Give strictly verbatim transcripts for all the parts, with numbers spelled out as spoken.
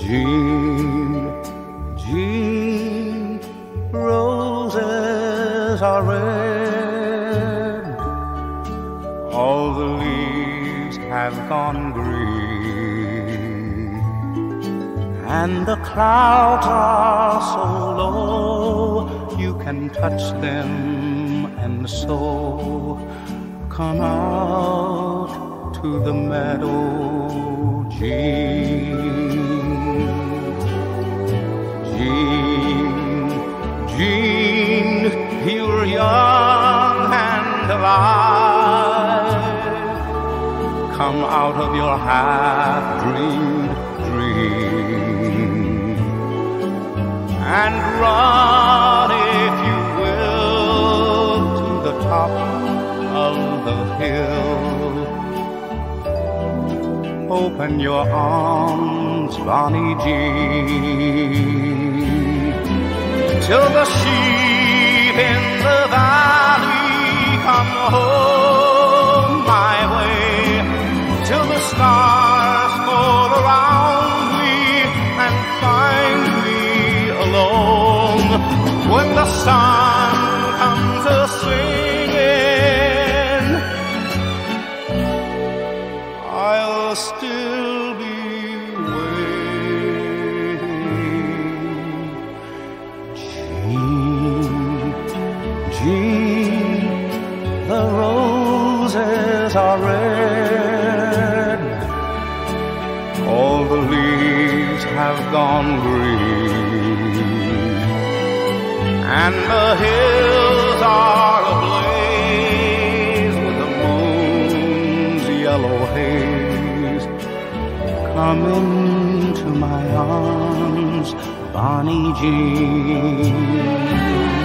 Jean, Jean, roses are red, all the leaves have gone green, and the clouds are so low you can touch them, and so come out to the meadow, Jean. Jean, Jean, you're young and alive. Come out of your half-dreamed dream and run, if you will, to the top of the hill. Open your arms, Bonnie Jean, till the sheep in the valley come home my way, till the stars fall around me and find me alone. When the sun comes a-singing, I'll still be waiting. Jean, Jean, the roses are red, all the leaves have gone green, and the hills are ablaze with the moon's yellow haze. Come into my arms, Bonnie Jean.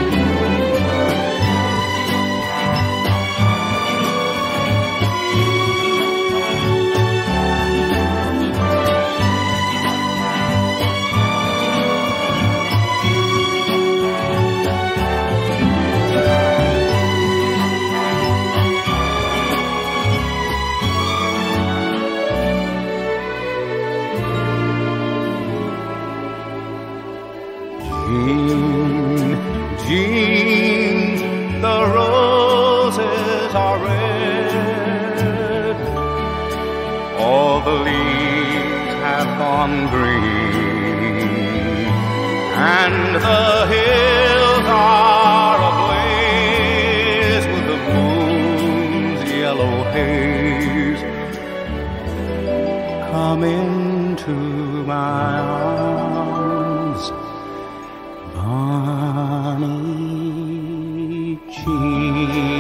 Jean, Jean, the roses are red, all the leaves have gone green, and the hills are ablaze with the moon's yellow haze. Come into my arms, Bonnie Jean.